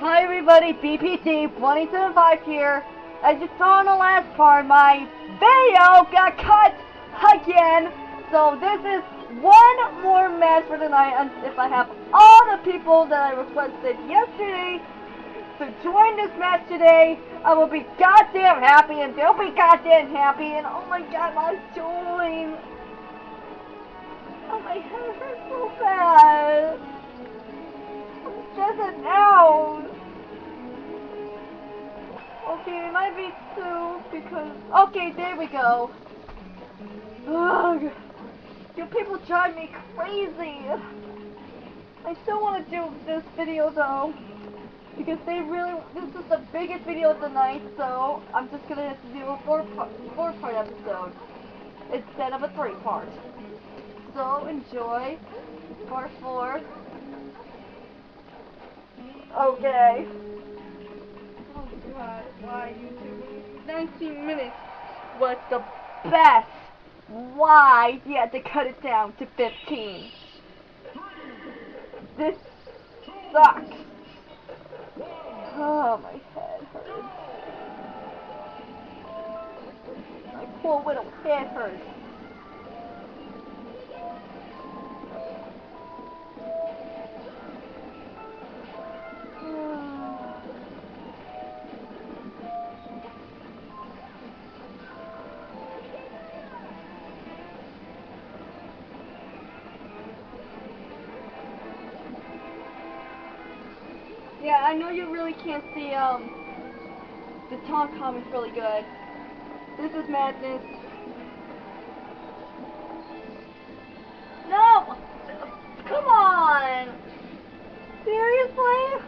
Hi everybody, BPT275 here. As you saw in the last part, my video got cut again. So this is one more match for tonight, and if I have all the people that I requested yesterday to join this match today, I will be goddamn happy, and they'll be goddamn happy, and oh my god, let's join. Oh my head hurts so bad. I'm stressing out. Okay, it might be two because... Okay, there we go. Ugh. You people drive me crazy. I still want to do this video though, because this is the biggest video of the night, so I'm just gonna have to do a four-part episode instead of a three-part. So enjoy part 4. Okay. Oh god, why YouTube? 19 minutes was the best. Why you had to cut it down to 15? This sucks. Oh, my head hurts. My poor little head hurts. Yeah, I know you really can't see, the taunt comments really good. This is madness. No! Come on! Seriously?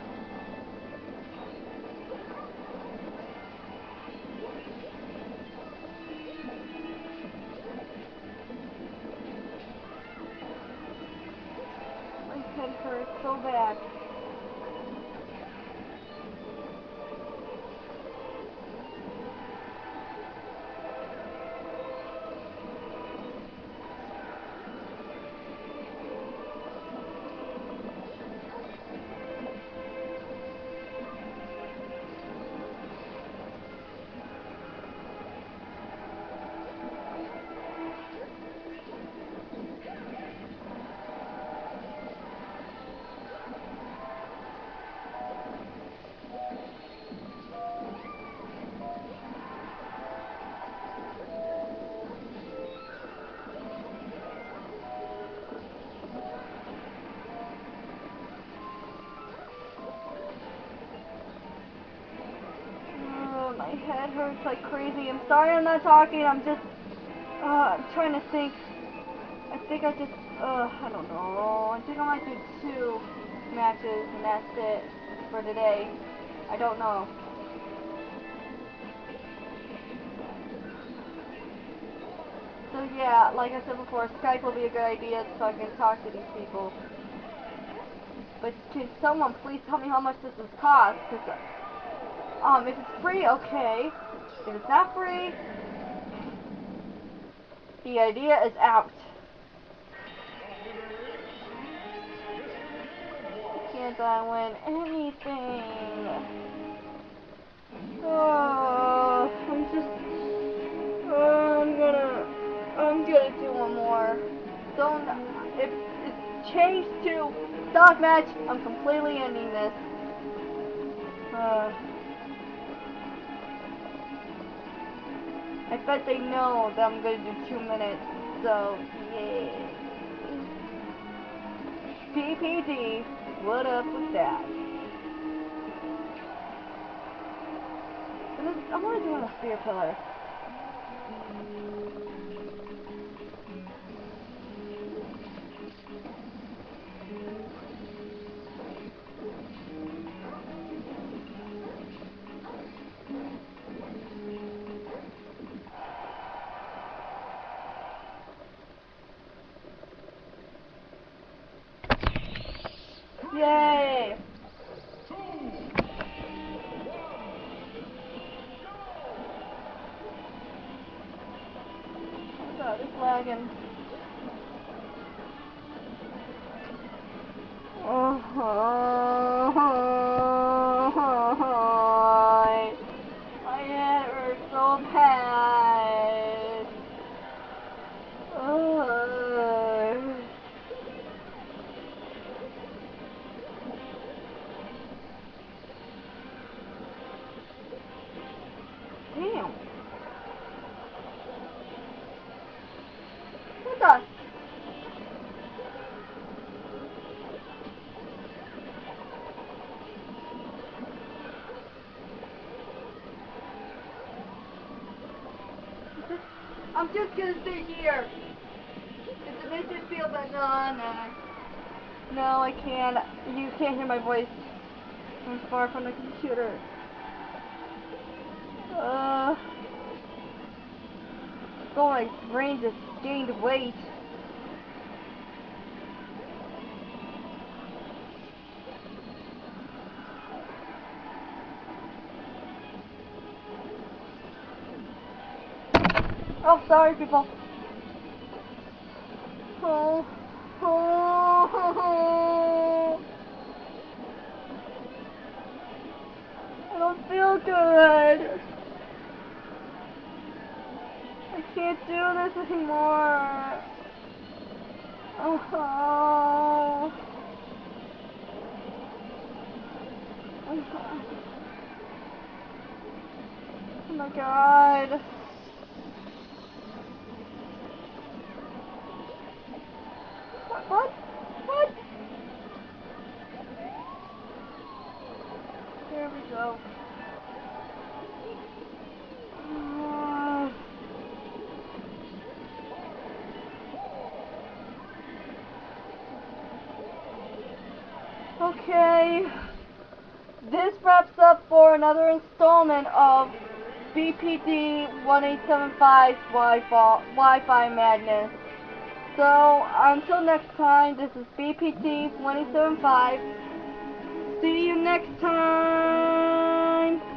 My head hurts so bad. My head hurts like crazy. I'm sorry I'm not talking. I'm just, I'm trying to think. I think I just, I don't know. I think I might do 2 matches and that's it for today. I don't know. So yeah, like I said before, Skype will be a good idea so I can talk to these people. But can someone please tell me how much this is cost? Cause, if it's free, okay. If it's not free, the idea is out. Can't I win anything? Oh, I'm gonna do one more. Don't, if it's changed to dog match, I'm completely ending this. I bet they know that I'm gonna do 2 minutes, so yeah. PPD, what up with that? I want to do a spear pillar. Yay! Oh god, it's lagging. Oh. I'm just gonna sit here. If it makes you feel better, nah. No, I can't. You can't hear my voice. I'm far from the computer. Oh, my brain just gained weight. Oh, sorry, people. Oh, oh, I don't feel good. I can't do this anymore. Oh, oh my God. What? What? There we go. Okay. This wraps up for another installment of BPD 1875 Wi-Fi Madness. So, until next time, this is BPD 2075. See you next time!